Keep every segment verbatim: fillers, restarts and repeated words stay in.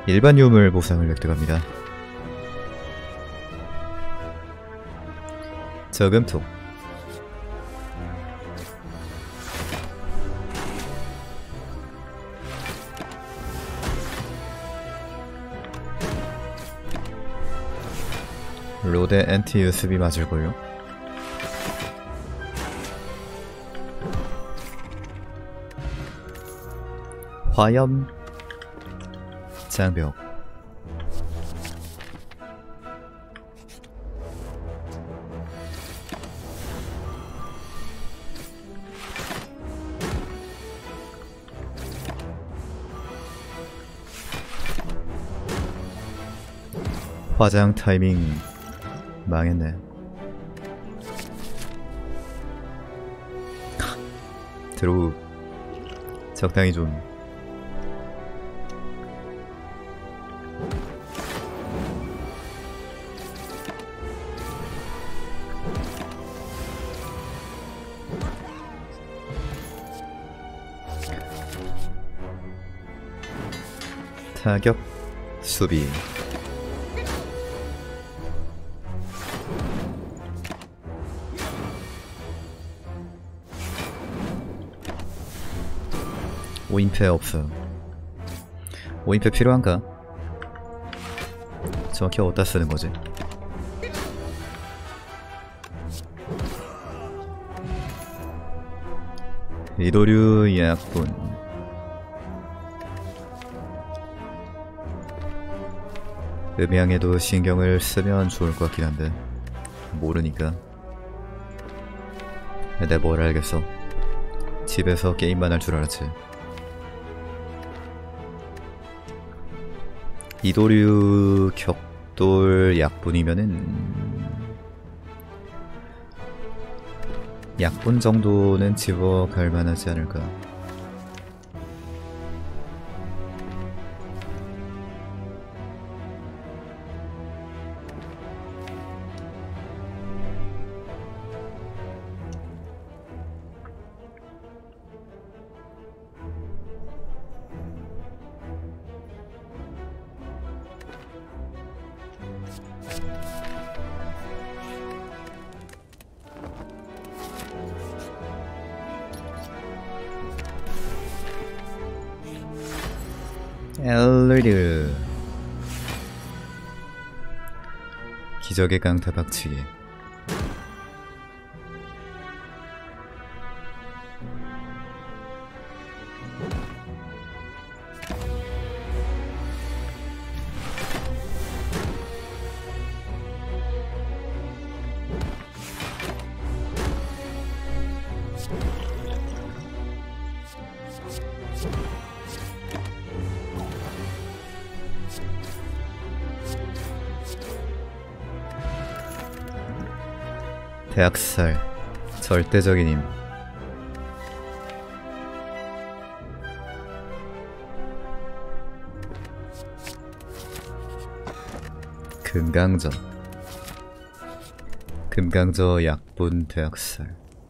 일반 유물 보상을 획득합니다. 저금통. 로데 엔티 유스비 맞을걸요? 화염 장벽. 화장 타이밍 망했네. 드로우 적당히 좀. 타격 수비. 오인패 없어요. 오인패 필요한가? 정확히 어디다 쓰는 거지? 이도류 약분. 음향에도 신경을 쓰면 좋을 것 같긴 한데 모르니까. 내가 뭘 알겠어. 집에서 게임만 할 줄 알았지. 이도류 격돌 약분이면은 약분 정도는 집어갈 만하지 않을까. 엘리드 기적의 강타 박치기. 대학살 절대적인 힘. 금강저. 금강저 약분 대학살.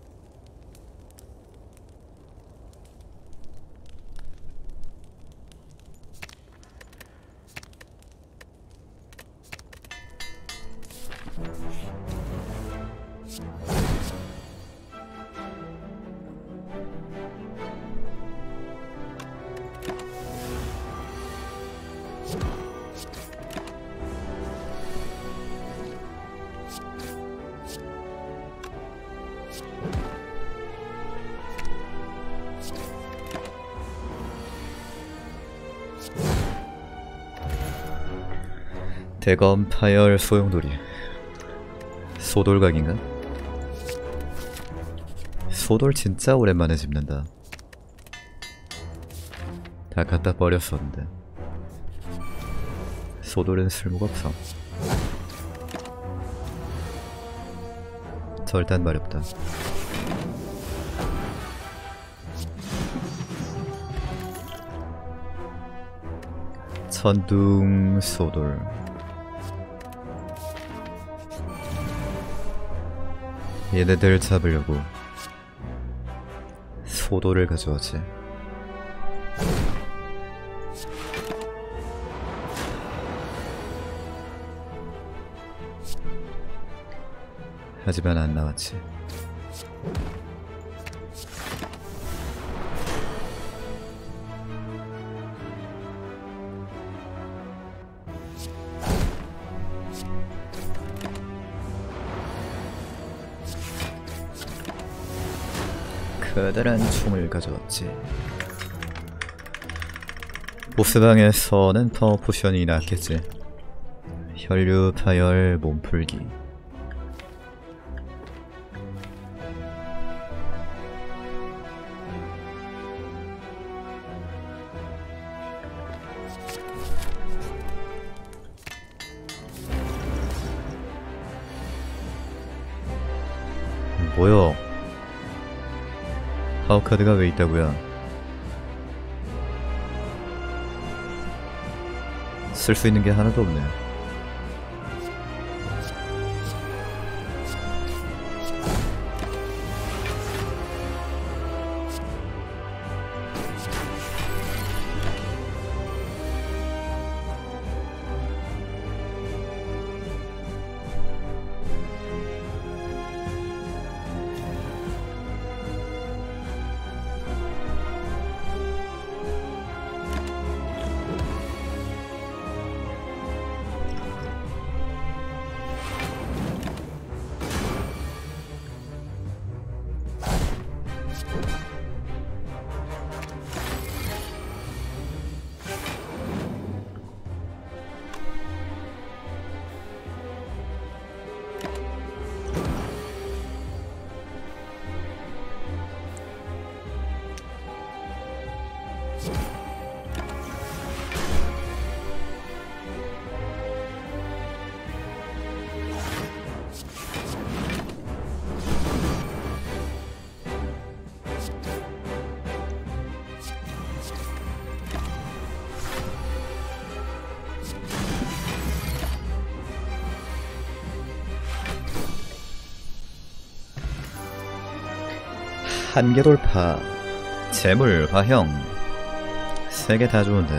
대검 파열 소용돌이. 소돌각인가? 소돌 진짜 오랜만에 집는다. 다 갖다 버렸었는데. 소돌은 쓸모가 없어. 절단 마렵다. 천둥 소돌. 얘네들 잡으려고 소돌을 가져왔지. 하지만 안 나왔지. 커다란 총을 가져왔지. 보스방에서는 파워 포션이 낫겠지. 혈류 파열 몸풀기. 뭐요? 파워카드가 왜 있다고요? 쓸 수 있는 게 하나도 없네. 한계 돌파, 재물, 화형, 세 개 다 좋은데.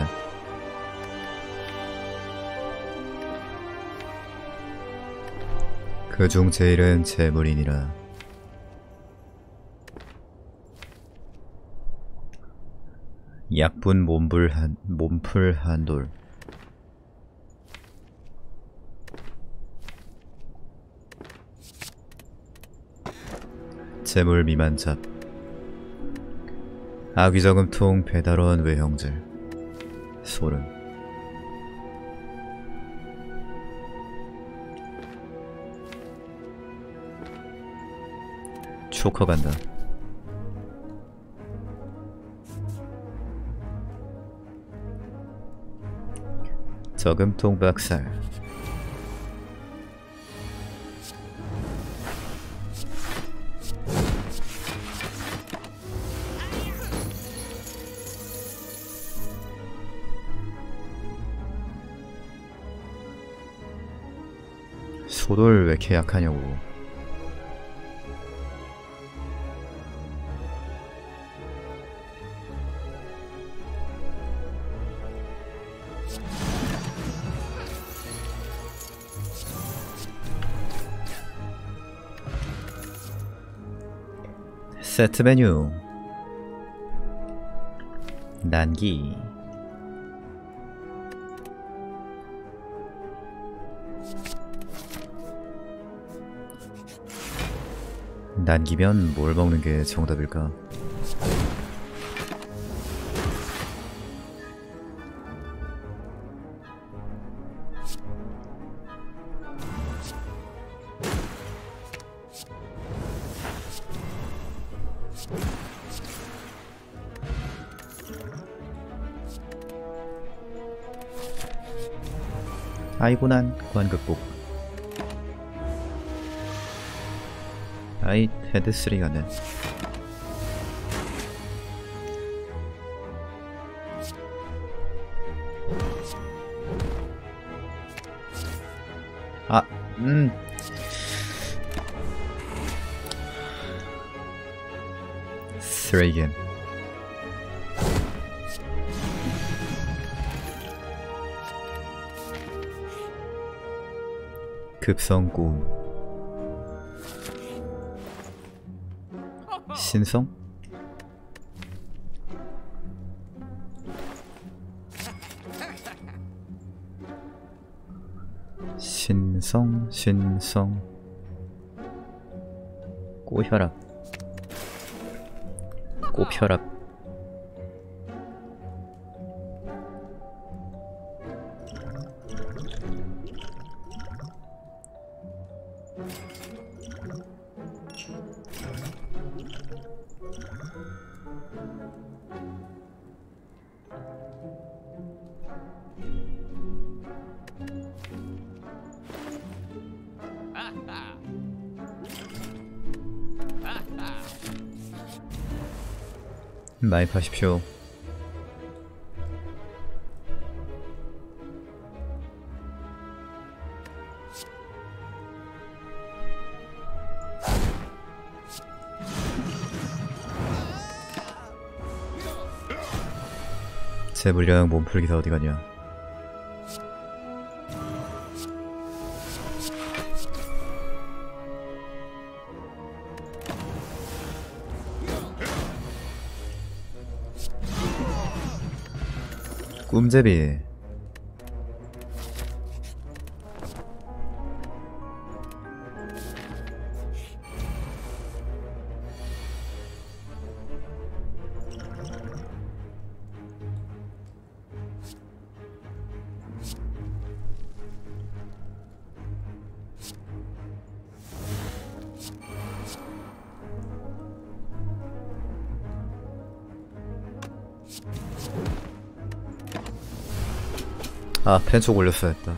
그중 제일은 재물이니라. 약분 몸풀 한 몸풀 한돌. 재물 미만잡. 아귀저금통 배달원 외형질. 소름. 초커 간다. 저금통 박살. 소돌 왜 이렇게 약하냐고. 세트 메뉴. 난기. 난기면 뭘 먹는 게 정답일까? 아이고 난 관극복. 아이 헤드 쓰리가네. 아, 음. 쓰레기겜. 급성꿈. 신성? 신성, 신성. 꼬혈압. 꼬혈압. 마입하십시오. 제 물량 몸풀기 다 어디가냐. 꿈제비. 아, 펜촉 올렸어야 했다.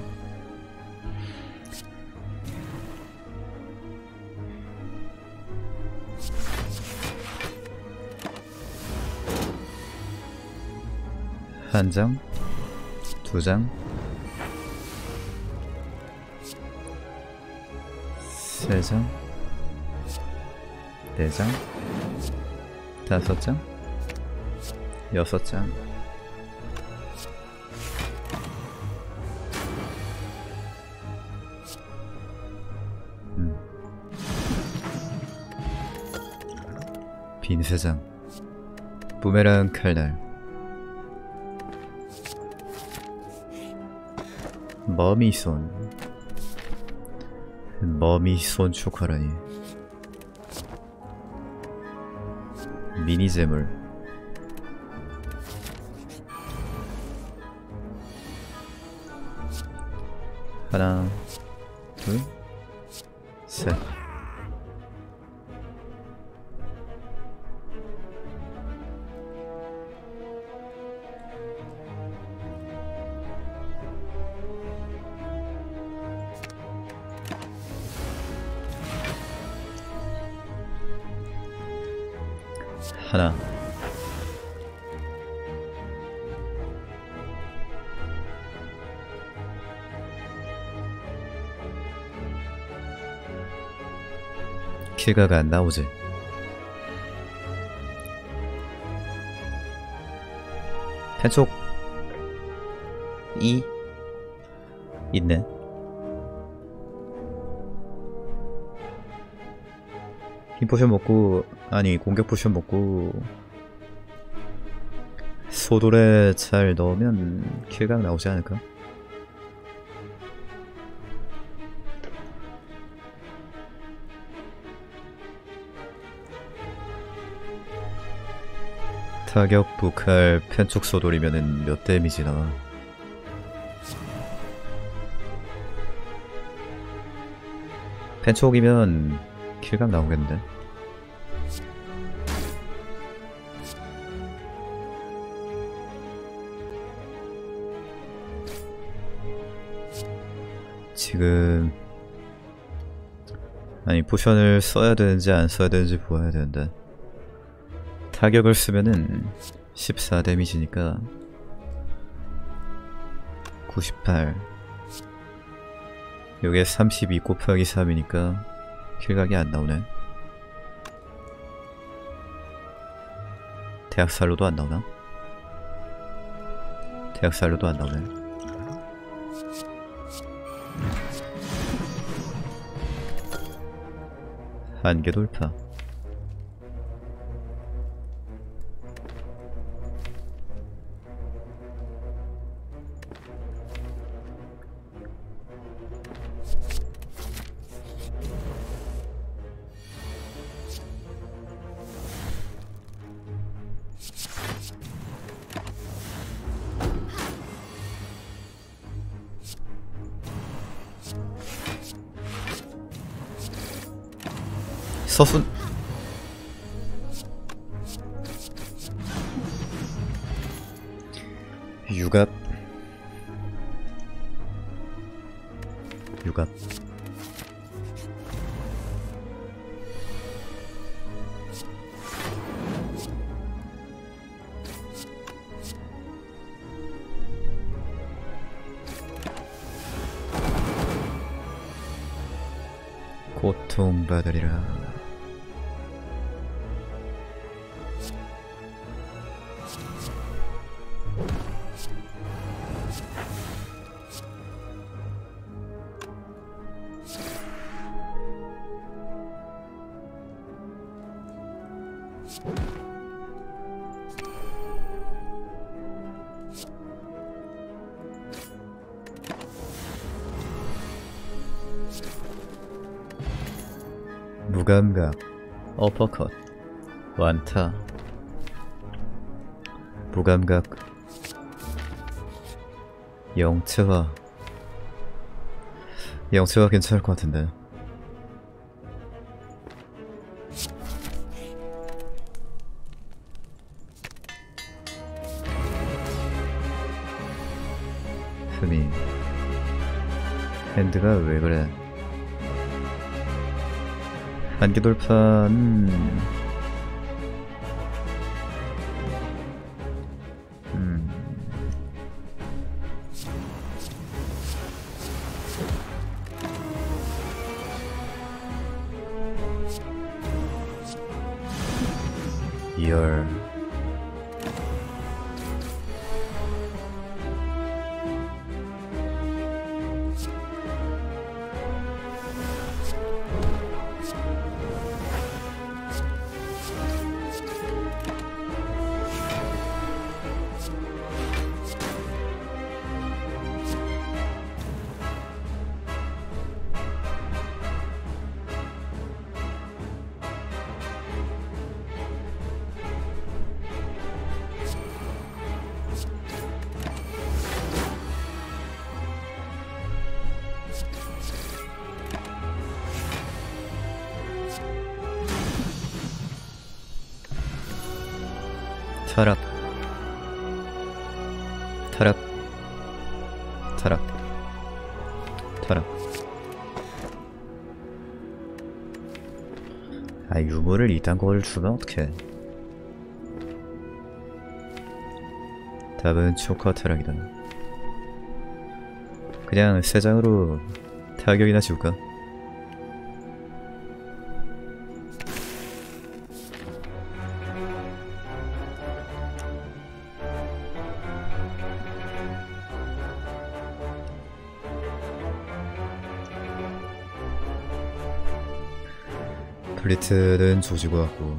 한 장, 두 장, 세 장, 네 장, 다섯 장, 여섯 장. 빈 세 장. 부메랑 칼날. 머미손. 머미손 초카라니. 미니 재물. 하나, 둘, 셋. 하나. 킬가가 안 나오지. 펜촉 이 있네. 힘 포션 먹고, 아니 공격 포션 먹고 소돌에 잘 넣으면 킬각 나오지 않을까? 타격, 북할, 편촉 소돌이면은 몇 데미지 나와? 편촉이면 킬각 나오겠는데? 지금 아니 포션을 써야 되는지 안 써야 되는지 보아야 되는데 타격을 쓰면은 십사 데미지니까 구십팔, 요게 삼십이 곱하기 삼이니까 킬각이 안 나오네. 대학살로도 안 나오나? 대학살로도 안 나오네. 한계 돌파. 서순. 유갑. 유갑. 고통받으리라. 무감각, 어퍼컷, 완타. 무감각, 영체화. 영체화 괜찮을 것 같은데. 흠이. 핸드가 왜 그래? 한기 돌파. 음. 음. 열. 타락. 타락. 타락. 타락. 아, 유물을 이딴 거를 주면 어떡해. 답은 초커 타락이다. 그냥 세 장으로 타격이나 줄까? 블리트는 조지고 왔고.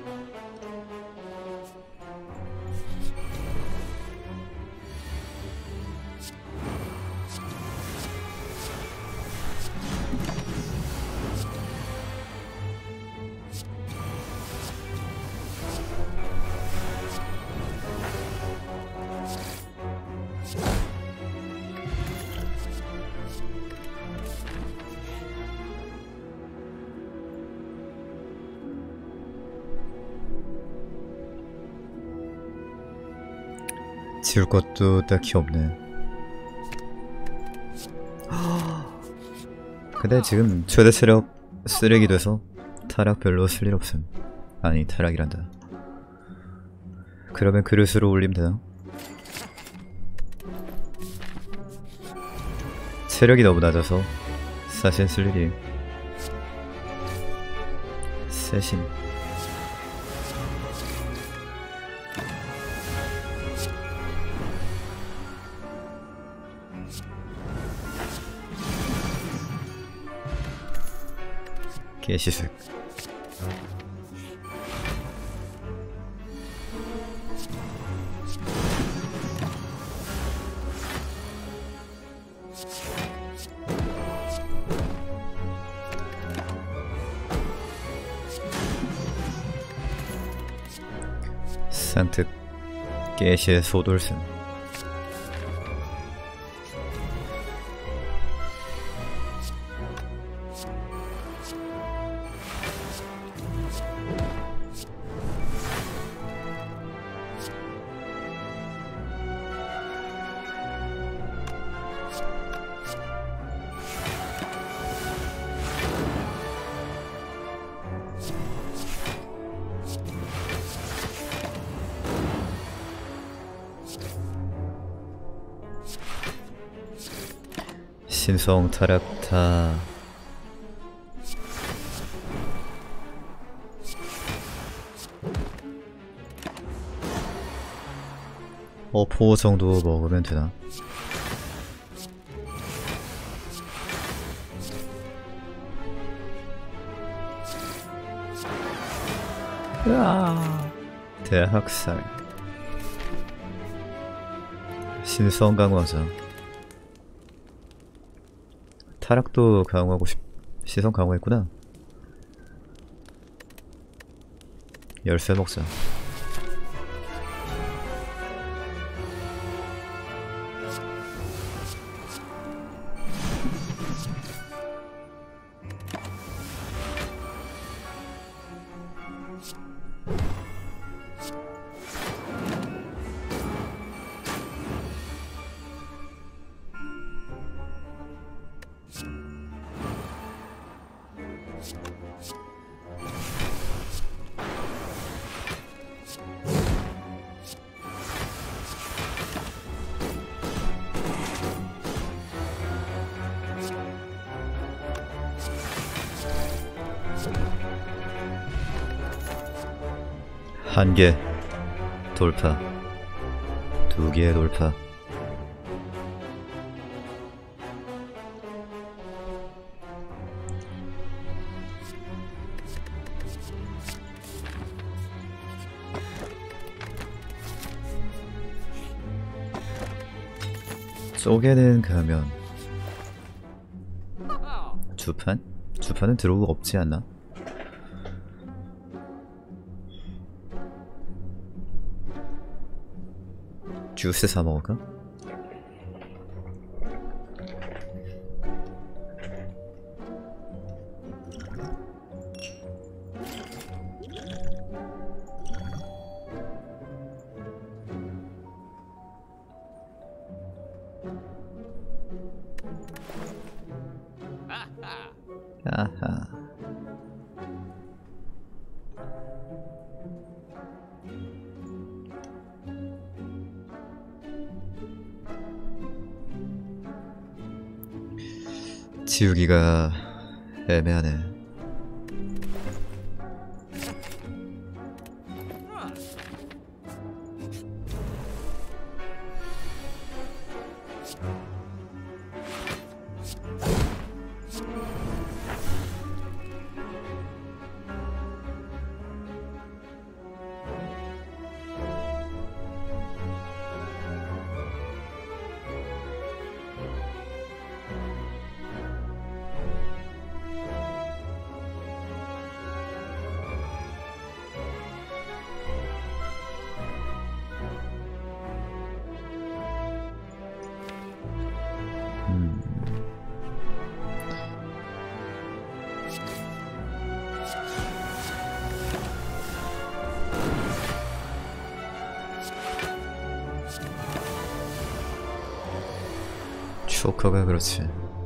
지울 것도 딱히 없네. 근데 지금 최대 체력 쓰레기 돼서 타락 별로 쓸 일 없음. 아니, 타락이란다. 그러면 그릇으로 올리면 되나? 체력이 너무 낮아서 사실 쓸 일이. 세신. 개시색. 산특. 개시의 소돌승. 신성 타락타. 어포 정도 먹으면 되나? 으아, 대학살. 신성 강화자. 타락도 강화하고 싶... 시선 강화했구나. 열쇠 먹자. 한 개 돌파, 두 개 돌파. 쪼개는 가면 주판? 주판은 들어오고 없지 않나? 주스 사 먹을까? 아하. 지우기가 애매하네. 쇼커가 그렇지.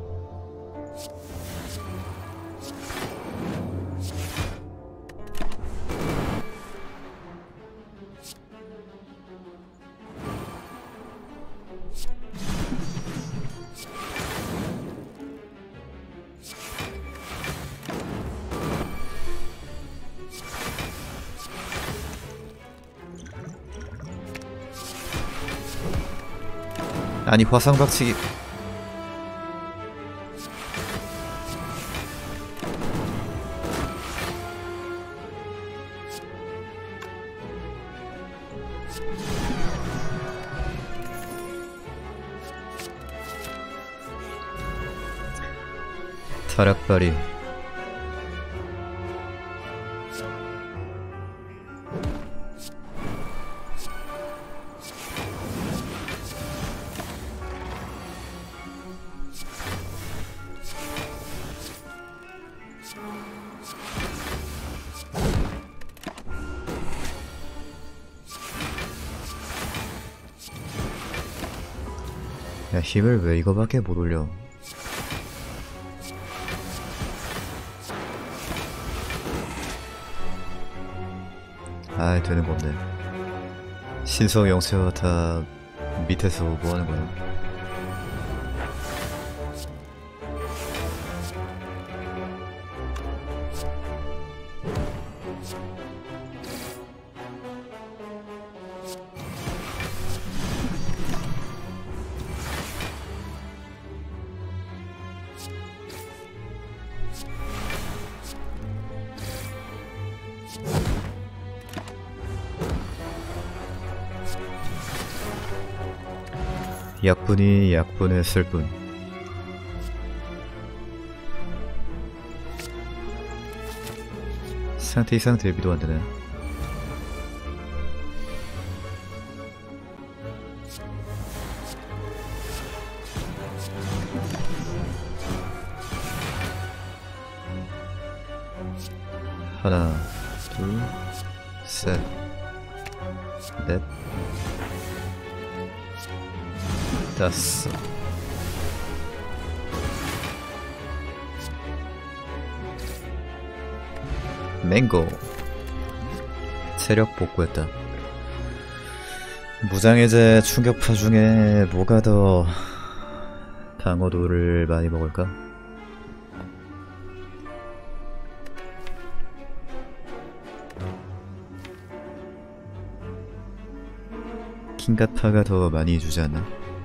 아니 화상 박치기. 타락발이. 야, 힘을 왜 이거밖에 못 올려? 아이, 되는 건데. 신성 영체가 다 밑에서 뭐 하는 거야? 약분이 약분했을 뿐. 상태 이상 대비도 안되네. 하나 둘 셋 넷 다섯. 맹고. 체력 복구했다. 무장해제 충격파 중에 뭐가 더 방어도를 많이 먹을까? 킹가파가 더 많이 주지 않나?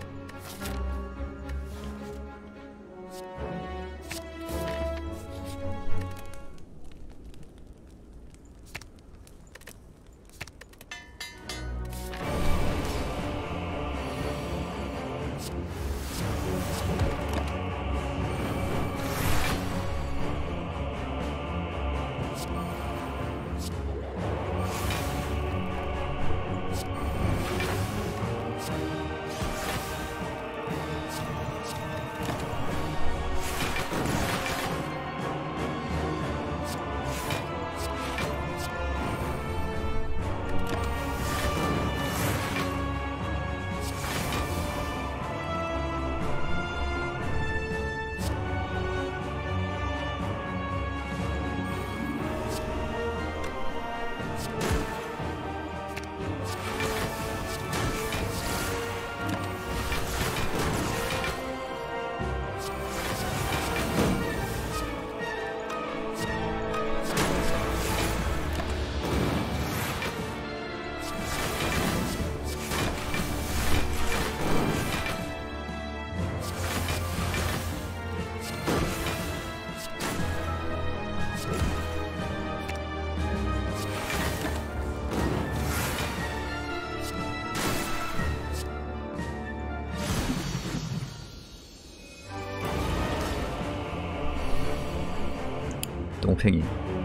똥팽이.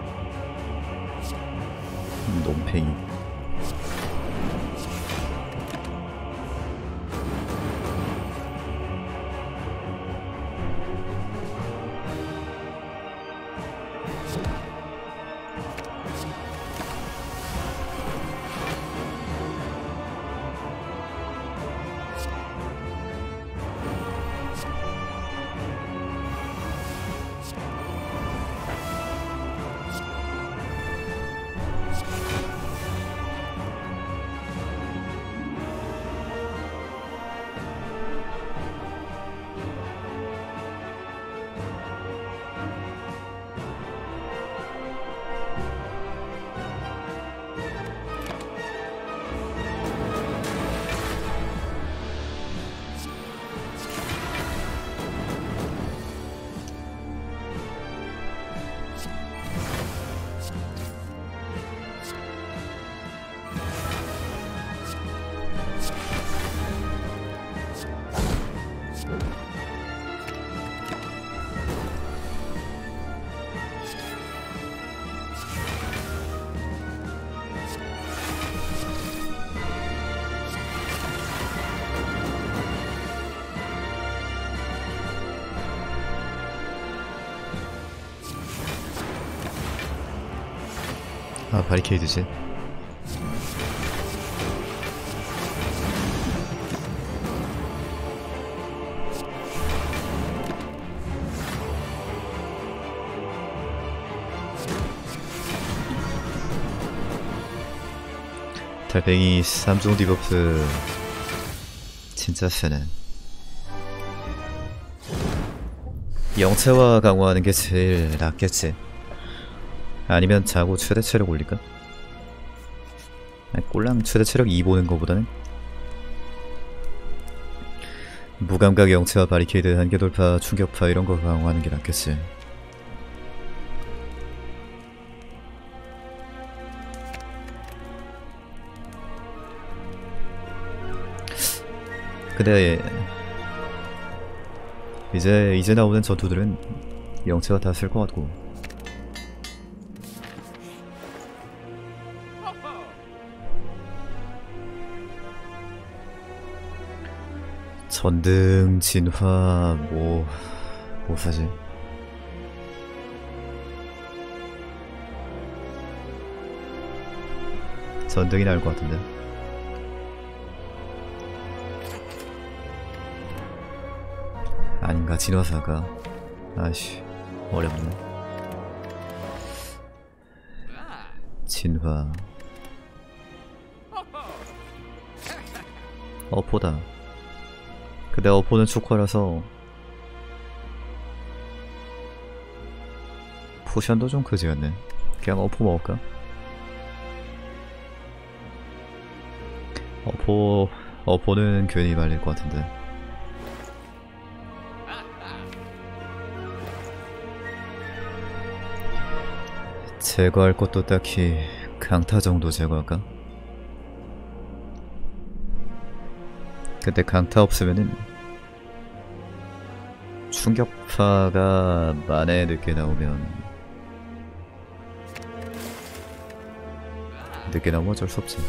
놈팽이. 아, 바리케이드지. 달팽이 삼 종 디버프 진짜 세네. 영체화 강화하는 게 제일 낫겠지. 아니면 자고 최대 체력 올릴까? 아니, 꼴랑 최대 체력 이 보는 거보다는 무감각 영체화 바리케이드 한계 돌파 충격파 이런 거 강화하는 게 낫겠지. 근데 이제 이제 나오는 전투들은 영체가 다 쓸 것 같고 전등 진화 뭐 뭐 사지? 전등이 나을 것 같은데. 아닌가 진화사가. 아씨 어렵네. 진화 어포다. 근데 어포는 축화라서 포션도 좀 그지였네. 그냥 어포 먹을까? 어포 어포는 괜히 말릴 것 같은데. 제거할 것도 딱히 강타 정도 제거할까? 근데 강타 없으면은 충격파가 만에 늦게 나오면 늦게 나오면 어쩔 수 없지.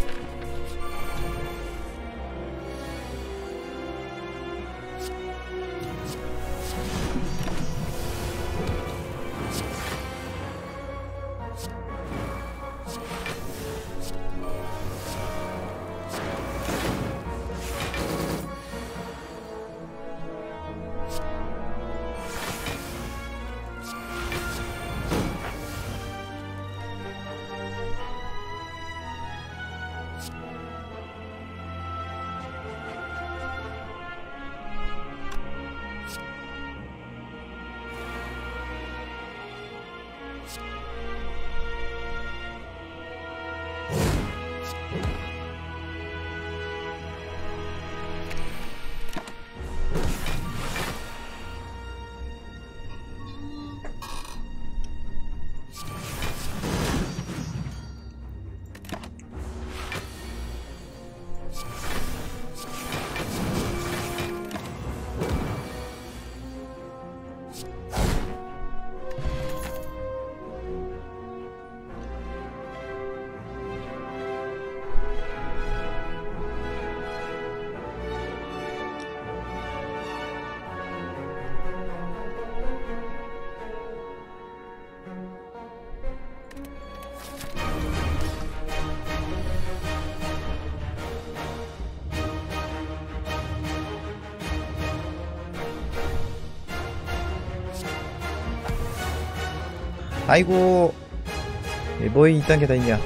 아이고 뭐 이딴 게 다 있냐.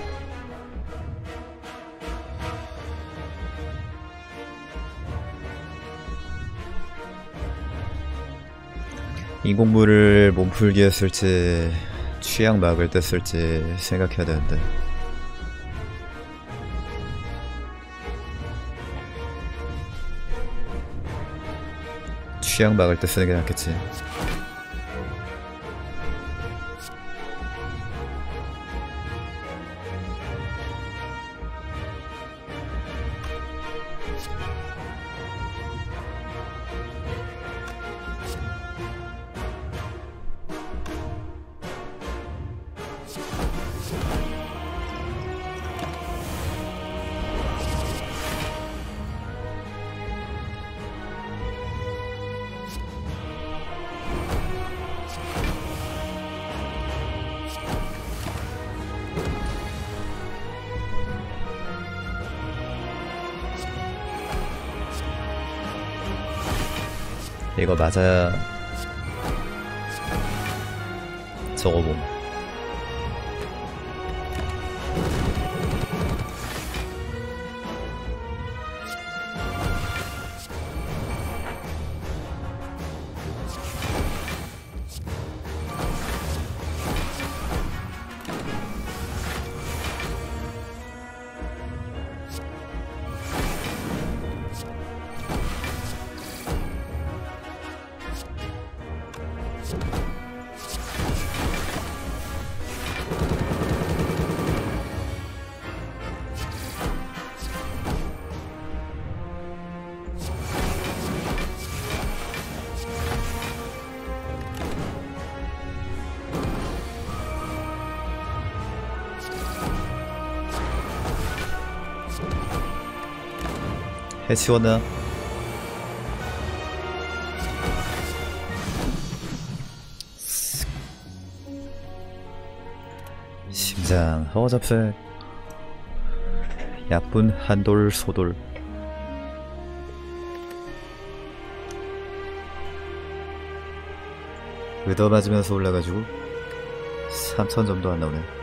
인공물을 몸풀기에 쓸지 취향 막을 때 쓸지 생각해야 되는데. 취향 막을 때 쓰는 게 낫겠지. 이거 맞아야 저거 봄. 해치웠나? 심장 허접색 야쁜 한돌 소돌 얻어맞으면서 올라가지고 삼천 점도 안 나오네.